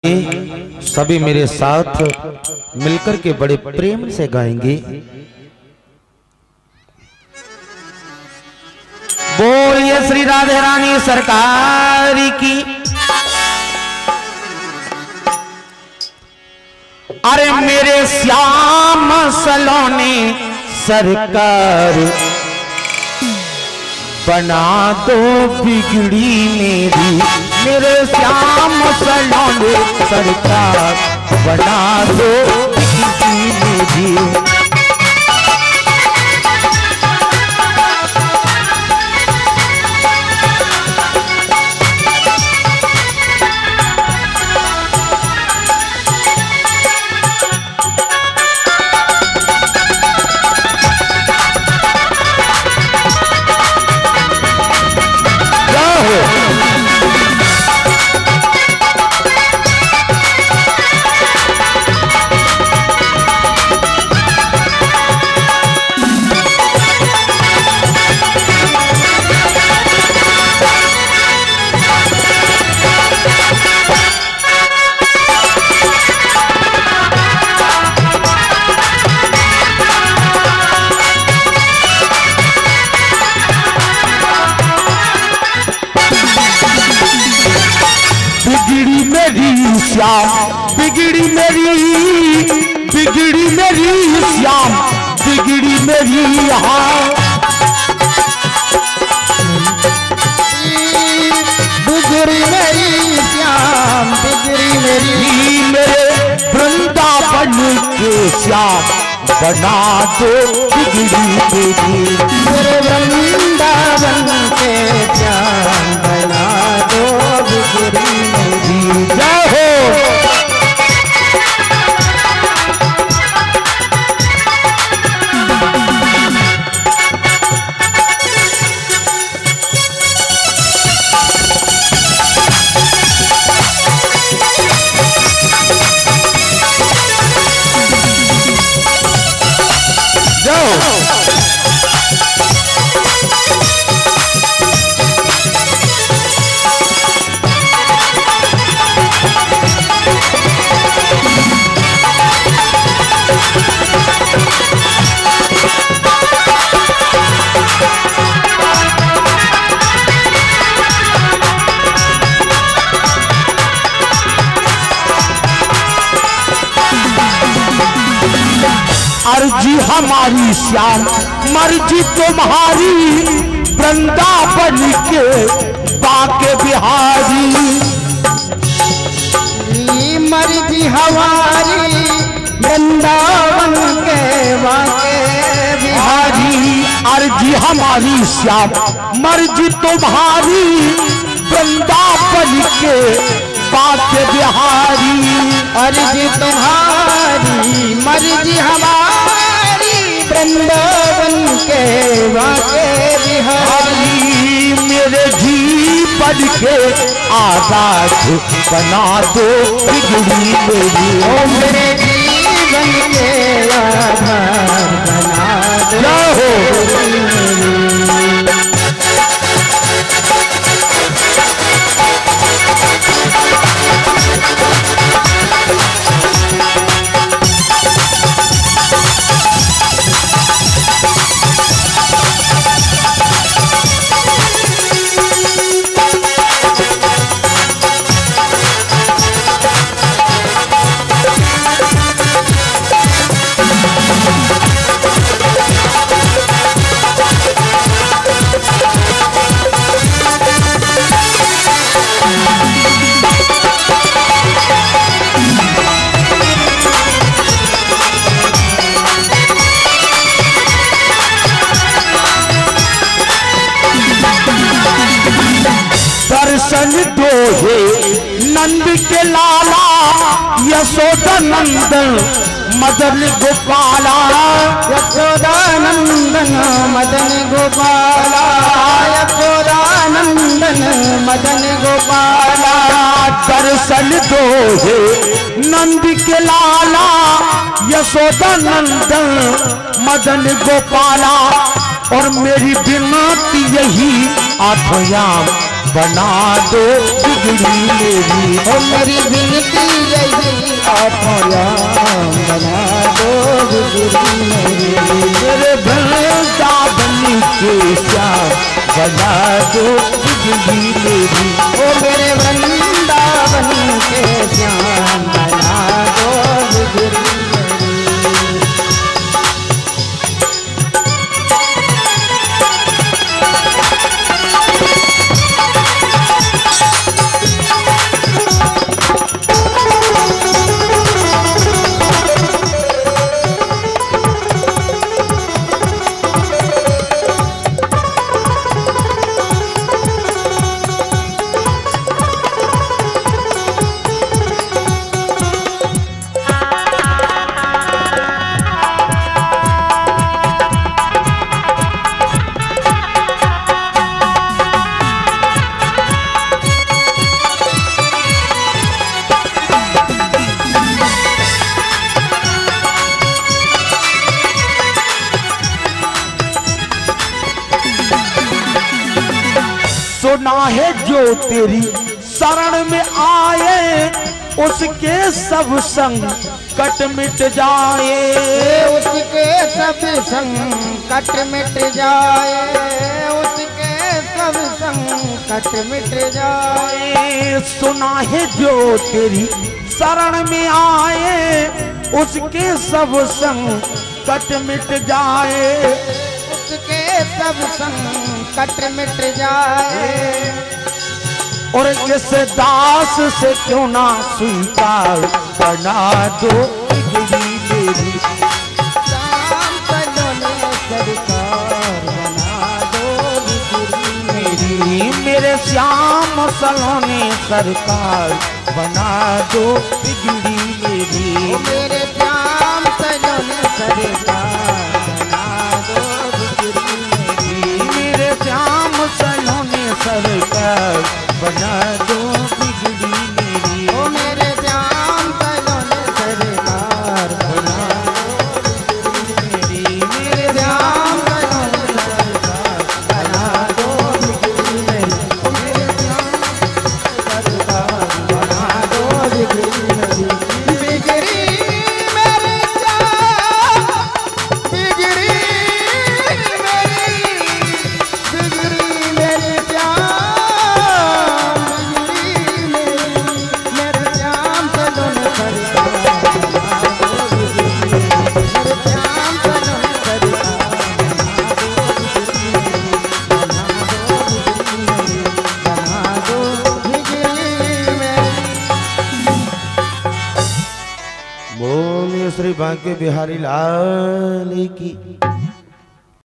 सभी मेरे साथ मिलकर के बड़े प्रेम से गाएंगे। बोलिए श्री राधे रानी सरकार की। अरे मेरे श्याम सलोने सरकार बना दो बिगड़ी मेरी, मेरे श्याम सलोने सरकार बना दो बिगड़ी मेरी। बिगड़ी मेरी श्याम बिगड़ी मेरी यहाँ बिगड़ी मेरी श्याम बिगड़ी मेरी, मेरे वृंदावन के श्याम बना दो बिगड़ी मेरी, मेरे वृंदावन के श्याम बना दो बिगड़ी मेरी। जय हो। अर्जी हमारी श्याम मर्जी तुम्हारी, वृंदावन के बाके बिहारी। मर्जी हमारी वृंदावन के बाके बिहारी। अर्जी हमारी श्याम मर्जी तुम्हारी, वृंदावन के बाके बिहारी। अर्जी तुम्हारी मर्जी हमारी, वृंदावन के बाके बिहारी। मेरे जीवन के आजाद बना दो बिगड़ी मेरी, ओ मेरे जीवन के आधार बना दो। दर्शन दो हे नंद के लाला, यशोदा नंदन मदन गोपाला। यशोदा नंदन मदन गोपाला, यशोदा नंदन मदन गोपाला। दर्शन दो हे नंद के लाला, यशोदा नंदन मदन गोपाला। और मेरी विनती यही आठों याम बना दो बिगड़ी मेरी, ओ मेरी विनती सुना है जो तेरी शरण में आए उसके सब संकट मिट जाए, उसके सब संकट मिट जाए, उसके सब संकट मिट जाए। सुना है जो तेरी शरण में आए उसके सब संकट मिट जाए, उसके सब संकट मिट जाए। और इस दास से क्यों ना स्वीकार बना दो बिगड़ी मेरी, राम सलोने सरकार बना दो बिगड़ी मेरी, मेरे श्याम सलोने सरकार बना दो बिगड़ी मेरी, मेरे श्याम सलोने सरकार बना दो बिगड़ी मेरी, मेरे श्याम सलोने सरकार बना दो बिगड़ी मेरी, ओ मेरे श्याम सलोने सरकार बना दो मेरी, मेरे श्याम सलोने सरकार बना दो बिगड़ी मेरी, ओ मेरे श्याम सरकार बना दो बिगड़ी मेरी, बिगड़ी मेरे श्याम, बिगड़ी मेरे श्याम, बोलिए श्री बांके बिहारी लाल की।